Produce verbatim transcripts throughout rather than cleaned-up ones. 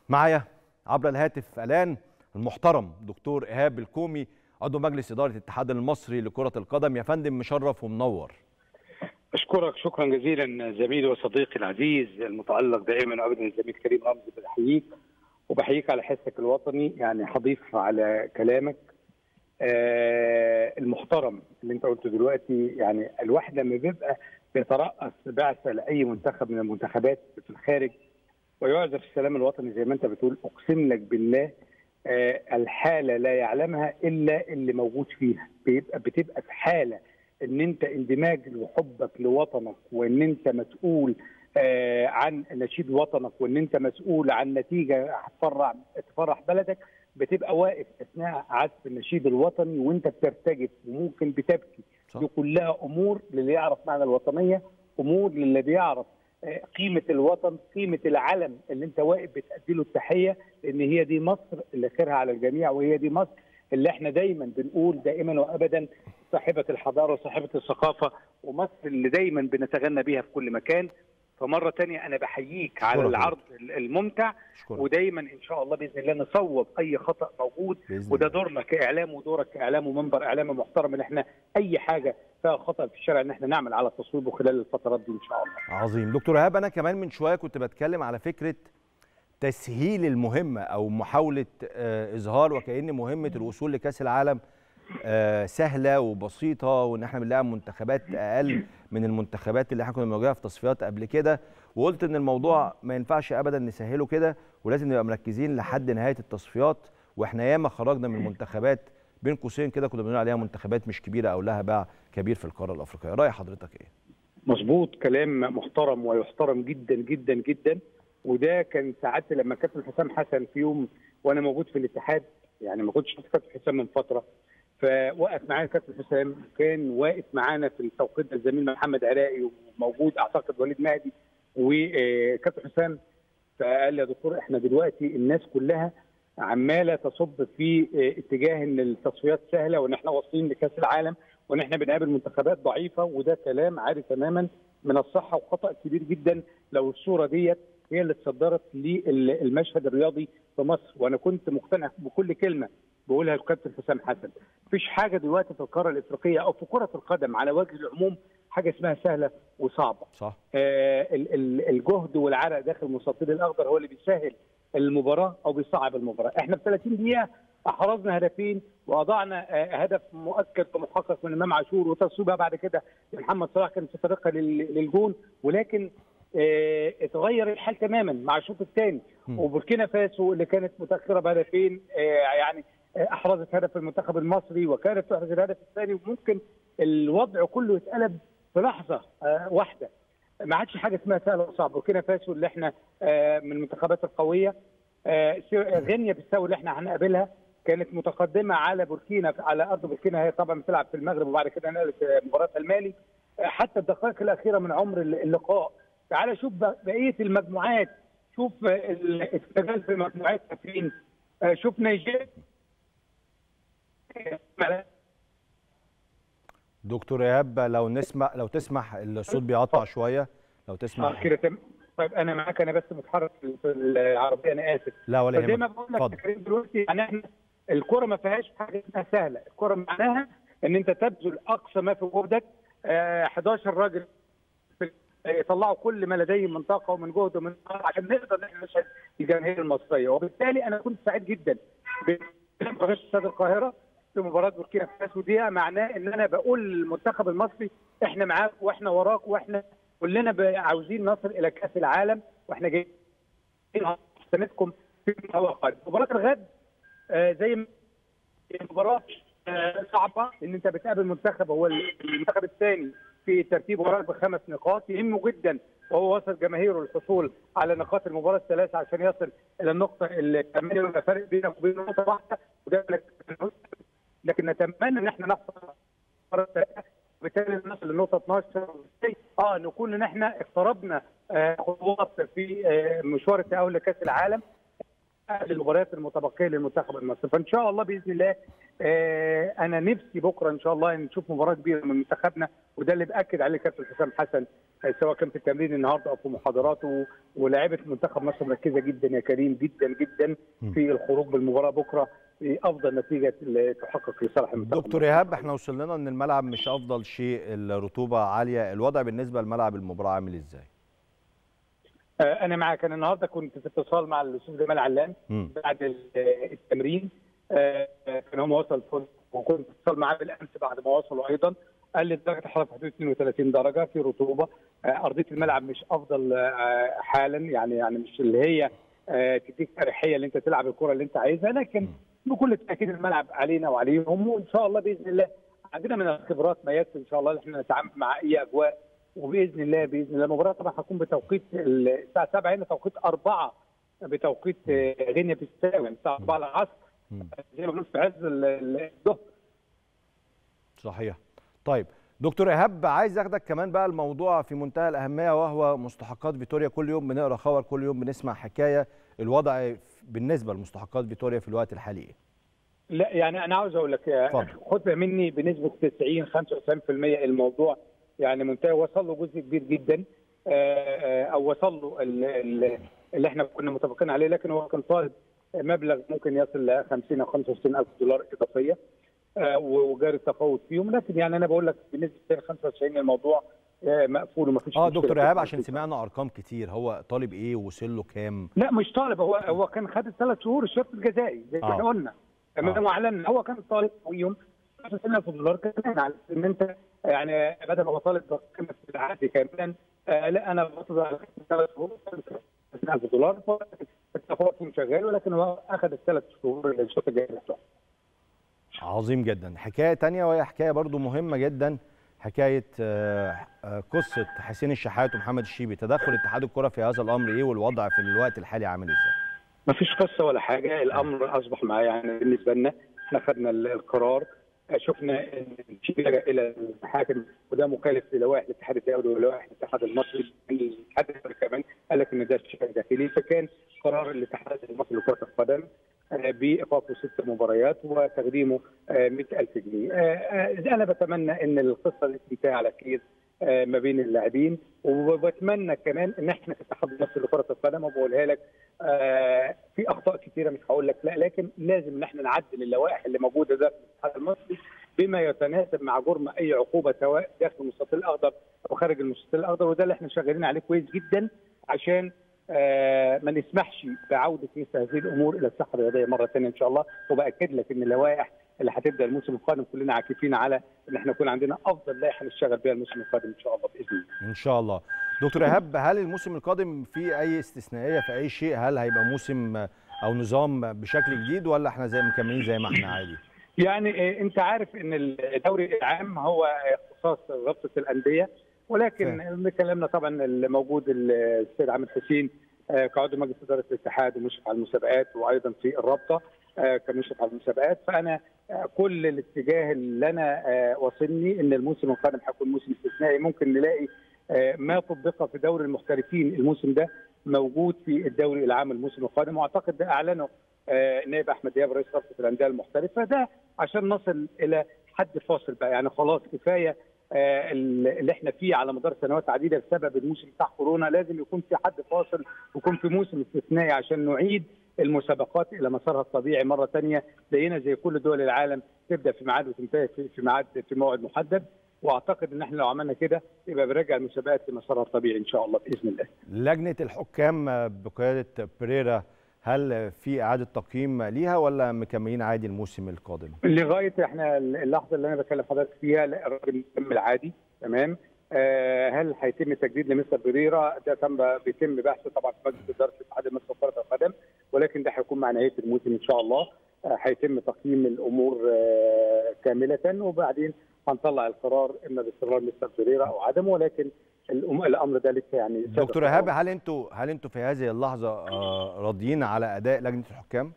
معايا عبر الهاتف الآن المحترم دكتور إيهاب الكومي، عضو مجلس إدارة الاتحاد المصري لكرة القدم. يا فندم مشرف ومنور. أشكرك شكرا جزيلا زميلي وصديقي العزيز المتألق دائما وأبدا الزميل كريم رمزي، بحييك وبحييك على حسك الوطني. يعني هضيف على كلامك آه المحترم اللي أنت قلته دلوقتي. يعني الواحد لما بيبقى بيترأس بعثة لأي منتخب من المنتخبات في الخارج ويعزف السلام الوطني زي ما أنت بتقول، أقسم لك بالله آه الحالة لا يعلمها إلا اللي موجود فيها. بيبقى بتبقى في حالة ان انت اندماج وحبك لوطنك، وان انت مسؤول آه عن نشيد وطنك، وان انت مسؤول عن نتيجه هتفرح تفرح بلدك. بتبقى واقف اثناء عزف النشيد الوطني وانت بترتجف وممكن بتبكي. دي كلها امور للي يعرف معنى الوطنيه، امور للي بيعرف آه قيمه الوطن، قيمه العلم اللي انت واقف بتأدي له التحيه، لان هي دي مصر اللي خيرها على الجميع، وهي دي مصر اللي احنا دايما بنقول دائما وابدا صاحبة الحضارة وصاحبة الثقافة، ومصر اللي دايما بنتغنى بيها في كل مكان. فمرة تانية أنا بحييك على العرض الممتع، شكرا. ودايما إن شاء الله بإذن الله نصوب أي خطأ موجود، وده دورنا كإعلام ودورك كإعلام ومنبر إعلامي محترم، إن احنا أي حاجة فيها خطأ في الشارع إن احنا نعمل على تصويبه خلال الفترات دي إن شاء الله. عظيم. دكتور إيهاب، أنا كمان من شوية كنت بتكلم على فكرة تسهيل المهمة أو محاولة إظهار وكأن مهمة الوصول لكأس العالم سهلة وبسيطة، وإن احنا بنلاعب منتخبات أقل من المنتخبات اللي احنا كنا بنواجهها في تصفيات قبل كده، وقلت إن الموضوع ما ينفعش أبدا نسهله كده، ولازم نبقى مركزين لحد نهاية التصفيات. واحنا ياما خرجنا من منتخبات بين قوسين كده كنا بنقول عليها منتخبات مش كبيرة أو لها باع كبير في القارة الأفريقية. رأي حضرتك إيه؟ مظبوط، كلام محترم ويحترم جدا جدا جدا. وده كان ساعات لما كابتن حسام حسن في يوم وانا موجود في الاتحاد، يعني ما كنتش كابتن حسام من فتره، فوقف معايا كابتن حسام، كان واقف معانا في التوقيت ده الزميل محمد عراقي، وموجود اعتقد وليد مهدي وكابتن حسام. فقال لي يا دكتور احنا دلوقتي الناس كلها عماله تصب في اتجاه ان التصفيات سهله، وان احنا واصلين لكاس العالم، وان احنا بنقابل منتخبات ضعيفه، وده كلام عاري تماما من الصحه وخطا كبير جدا لو الصوره ديت هي اللي اتصدرت للمشهد الرياضي في مصر. وانا كنت مقتنع بكل كلمه بقولها الكابتن حسام حسن. مفيش حاجه دلوقتي في القاره الافريقيه او في كره القدم على وجه العموم حاجه اسمها سهله وصعبه. صح. آه الجهد والعرق داخل المستطيل الاخضر هو اللي بيسهل المباراه او بيصعب المباراه. احنا في ثلاثين دقيقه احرزنا هدفين ووضعنا آه هدف مؤكد ومحقق من امام عاشور، وتصويبها بعد كده لمحمد صلاح كانت في طريقها للجون، ولكن اه اتغير الحال تماما مع الشوط الثاني. وبوركينا فاسو اللي كانت متاخره بهدفين اه يعني احرزت هدف المنتخب المصري وكانت تحرز الهدف الثاني، وممكن الوضع كله يتقلب في لحظه اه واحده. ما عادش حاجه اسمها سهله وصعبه. بوركينا فاسو اللي احنا اه من المنتخبات القويه، اه غينيا بيساو اللي احنا هنقابلها كانت متقدمه على بوركينا على ارض بوركينا، هي طبعا بتلعب في المغرب وبعد كده نقلت مباراه المالي حتى الدقائق الاخيره من عمر اللقاء. تعال شوف بقيه المجموعات، شوف الاستغلال في مجموعتها فين، شوف نيجيريا. دكتور ايهاب لو نسمع لو تسمح، الصوت بيقطع شويه لو تسمح. كده تمام. طيب انا معاك، انا بس متحرك في العربيه، انا اسف. لا ولا يهمك. زي ما بقول لك يا كريم دلوقتي، يعني احنا الكره ما فيهاش حاجه اسمها سهله، الكره معناها ان انت تبذل اقصى ما في جهدك. احداشر راجل يطلعوا كل ما لديهم من طاقه ومن جهد ومن عشان نقدر نشهد الجماهير المصريه. وبالتالي انا كنت سعيد جدا بمباراه استاد القاهره في مباراه بوركينا فاسو. دي معناه ان انا بقول للمنتخب المصري احنا معاك واحنا وراك، واحنا كلنا عاوزين نصل الى كاس العالم، واحنا جايين سندكم في المواقع. مباراه الغد آه زي ما مباراه آه صعبه، ان انت بتقابل منتخب هو المنتخب الثاني في ترتيب وراك بخمس نقاط، يهمه جدا وهو وصل جماهيره للحصول على نقاط المباراه الثلاثه عشان يصل الى النقطه الثمانيه، ويبقى فرق بينك وبين نقطه واحده، وده لكن نتمنى ان احنا نحصل المباراه الثلاثه وبالتالي نصل للنقطه اتناشر. اه نكون ان احنا اقتربنا خطوات في مشوار التاهل لكاس العالم. المباريات المتبقيه للمنتخب المصري. فان شاء الله باذن الله آه انا نفسي بكره ان شاء الله نشوف مباراه كبيره من منتخبنا، وده اللي باكد عليه كابتن حسام حسن آه سواء كان في التمرين النهارده او في محاضراته. ولاعيبه منتخب مصر مركزه جدا يا كريم، جدا جدا في الخروج بالمباراه بكره افضل نتيجه تحقق لصالح المنتخب. دكتور ايهاب، احنا وصل لنا ان الملعب مش افضل شيء، الرطوبه عاليه، الوضع بالنسبه لملعب المباراه عامل ازاي؟ انا معاك. انا النهارده كنت في اتصال مع الاستاذ جمال علام بعد التمرين، كان هو وصل الفندق، وكنت في اتصال معاه بالامس بعد ما وصلوا ايضا. قال لي درجه الحراره في حدود اثنين وثلاثين درجه، في رطوبه، ارضيه الملعب مش افضل حالا، يعني يعني مش اللي هي تديك اريحيه اللي انت تلعب الكره اللي انت عايزها، لكن بكل تاكيد الملعب علينا وعليهم، وان شاء الله باذن الله عندنا من الخبرات ما يكفي ان شاء الله ان احنا نتعامل مع اي اجواء. وباذن الله باذن الله المباراه طبعا هتكون بتوقيت الساعه سبعة هنا، توقيت أربعة بتوقيت غينيا بيساو، الساعه أربعة العصر زي ما بنقول في عز الظهر. صحيح. طيب دكتور ايهاب، عايز اخدك كمان بقى الموضوع في منتهى الاهميه، وهو مستحقات فيتوريا. كل يوم بنقرا خبر، كل يوم بنسمع حكايه. الوضع بالنسبه لمستحقات فيتوريا في الوقت الحالي ايه؟ لا يعني انا عاوز اقول لك، خدها مني بنسبه تسعين خمسة وتسعين بالمئة الموضوع يعني منتهي، وصل له جزء كبير جدا، او وصل له اللي احنا كنا متفقين عليه، لكن هو كان طالب مبلغ ممكن يصل ل خمسين او خمسة وستين ألف دولار اضافيه، وجاري التفاوض فيهم. لكن يعني انا بقول لك بنسبه خمسة وتسعين الموضوع مقفول ومفيش. اه دكتور ايهاب، عشان سمعنا ارقام كتير، هو طالب ايه ووصل له كام؟ لا مش طالب، هو هو كان خد الثلاث شهور الشرط الجزائي زي ما احنا قلنا تمام، واعلن هو كان طالب يوم خمسة وستين ألف دولار، كمان على ان انت يعني بدل ما هو طالب قيمه العقد كمان، آه لا انا بطلب على ثلاث شهور خمسة وستين ألف دولار، التفاوض فيهم شغال، ولكن هو اخذ الثلاث شهور اللي الشرط الجزائي بتاعه. عظيم جدا. حكايه ثانيه وهي حكايه برضو مهمه جدا، حكايه قصه حسين الشحات ومحمد الشيبي. تدخل اتحاد الكره في هذا الامر ايه، والوضع في الوقت الحالي عامل ازاي؟ مفيش قصه ولا حاجه، الامر اصبح معايا يعني بالنسبه لنا احنا خدنا القرار، شفنا ان الشيبي لجأ الى المحاكم، وده مخالف للوائح الاتحاد الدولي ولوائح الاتحاد المصري. الاتحاد الدولي كمان قال لك ان ده شيء داخلي، فكان قرار الاتحاد المصري لكره القدم بايقافه ست مباريات وتقديمه مئة ألف جنيه. انا بتمنى ان القصه دي تنتهي على خير ما بين اللاعبين، وبتمنى كمان ان احنا في الاتحاد المصري لكره القدم، وبقولها لك في اخطاء كثيره مش هقول لك لا، لكن لازم ان احنا نعدل اللوائح اللي موجوده ده في الاتحاد المصري بما يتناسب مع جرم اي عقوبه سواء داخل المستطيل الاخضر او خارج المستطيل الاخضر، وده اللي احنا شغالين عليه كويس جدا عشان آه ما نسمحش بعوده مثل هذه الامور الى الساحه الرياضيه مره ثانيه ان شاء الله. وباكد لك ان اللوائح اللي هتبدا الموسم القادم كلنا عاكفين على ان اححنا يكون عندنا افضل لائحه نشتغل بها الموسم القادم ان شاء الله باذن الله. ان شاء الله. دكتور ايهاب، هل الموسم القادم في اي استثنائيه في اي شيء؟ هل هيبقى موسم او نظام بشكل جديد، ولا احنا زي مكملين زي ما احنا عادي؟ يعني انت عارف ان الدوري العام هو اختصاص رابطه الانديه، ولكن كلامنا طبعا الموجود السيد عامر حسين كعضو مجلس اداره الاتحاد ومشرف على المسابقات، وايضا في الرابطه كمشرف على المسابقات، فانا كل الاتجاه اللي انا واصلني ان الموسم القادم هيكون موسم استثنائي. ممكن نلاقي ما طبق في دوري المحترفين الموسم ده موجود في الدوري العام الموسم القادم، واعتقد ده اعلنه النائب احمد دياب رئيس رابطه الانديه المحترفه، ده عشان نصل الى حد فاصل بقى. يعني خلاص كفايه اللي احنا فيه على مدار سنوات عديده بسبب الموسم بتاع كورونا، لازم يكون في حد فاصل ويكون في موسم استثنائي عشان نعيد المسابقات الى مسارها الطبيعي مره ثانيه، زينا زي كل دول العالم تبدا في ميعاد وتنتهي في ميعاد في موعد محدد. واعتقد ان احنا لو عملنا كده يبقى بنرجع المسابقات لمسارها الطبيعي ان شاء الله باذن الله. لجنه الحكام بقياده بريرا، هل في اعاده تقييم ليها ولا مكملين عادي الموسم القادم؟ لغايه احنا اللحظه اللي انا بكلم حضرتك فيها الراجل مكمل عادي تمام. آه هل هيتم تجديد لمستر بريرا؟ ده تم بيتم بحثه طبعا في مجلس اداره الاتحاد المصري لكره القدم، ولكن ده هيكون مع نهايه الموسم ان شاء الله. آه هيتم تقييم الامور آه كامله، وبعدين هنطلع القرار اما باستمرار مستر بريرا او عدمه، ولكن الامر ده لسه يعني. دكتور ايهاب، هل انتوا هل انتوا في هذه اللحظه راضيين على اداء لجنه الحكام؟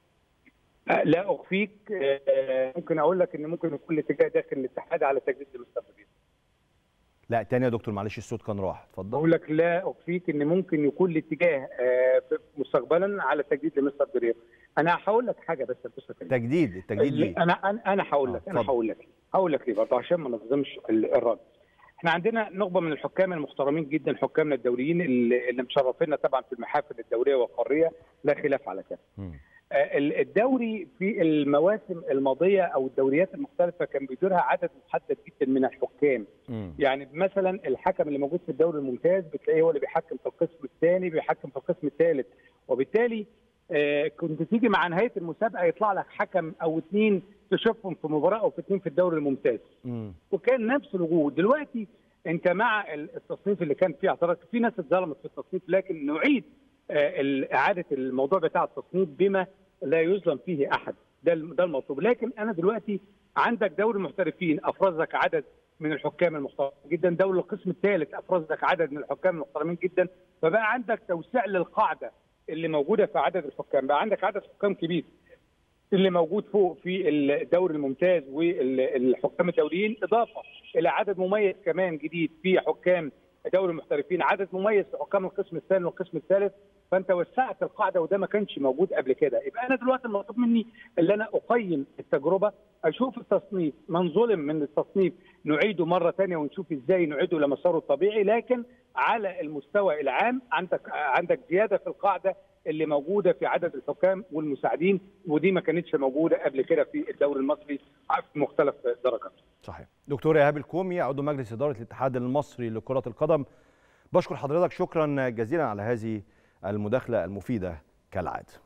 لا اخفيك، ممكن اقول لك ان ممكن يكون الاتجاه داخل الاتحاد على تجديد مستر بريرا. لا تاني يا دكتور معلش الصوت كان راح، اتفضل. بقول لك لا اخفيك ان ممكن يكون الاتجاه مستقبلا على تجديد لمستر درير. انا هقول لك حاجه بس بص تجديد التجديد ليه؟ انا انا انا هقول لك انا هقول لك هقول لك ليه برضه عشان ما نظلمش الرد. احنا عندنا نخبه من الحكام المحترمين جدا، حكامنا الدوليين اللي, اللي مشرفينا طبعا في المحافل الدوليه والقاريه، لا خلاف على كده. الدوري في المواسم الماضيه او الدوريات المختلفه كان بيديرها عدد محدد جدا من الحكام. م. يعني مثلا الحكم اللي موجود في الدوري الممتاز بتلاقيه هو اللي بيحكم في القسم الثاني، بيحكم في القسم الثالث، وبالتالي آه كنت تيجي مع نهايه المسابقه يطلع لك حكم او اثنين تشوفهم في مباراه او في اثنين في الدوري الممتاز. م. وكان نفس الوجود. دلوقتي انت مع التصنيف اللي كان فيه اعتراض، في ناس اتظلمت في التصنيف، لكن نعيد اعاده الموضوع بتاع التصنيف بما لا يظلم فيه احد، ده ده المطلوب. لكن انا دلوقتي عندك دوري المحترفين افرز لك عدد من الحكام المحترمين جدا، دوري القسم الثالث افرز لك عدد من الحكام المحترمين جدا، فبقى عندك توسيع للقاعده اللي موجوده في عدد الحكام، بقى عندك عدد حكام كبير اللي موجود فوق في الدوري الممتاز والحكام الدوليين، اضافه الى عدد مميز كمان جديد في حكام دوري المحترفين، عدد مميز في حكام القسم الثاني والقسم الثالث، فانت وسعت القاعده وده ما كانش موجود قبل كده. يبقى انا دلوقتي المطلوب مني اللي انا اقيم التجربه، اشوف التصنيف، من ظلم من التصنيف نعيده مره ثانيه ونشوف ازاي نعيده لمساره الطبيعي، لكن على المستوى العام عندك عندك زياده في القاعده اللي موجوده في عدد الحكام والمساعدين، ودي ما كانتش موجوده قبل كده في الدوري المصري في مختلف درجاته. صحيح. دكتور ايهاب الكومي عضو مجلس اداره الاتحاد المصري لكره القدم، بشكر حضرتك شكرا جزيلا على هذه المداخله المفيده كالعاده.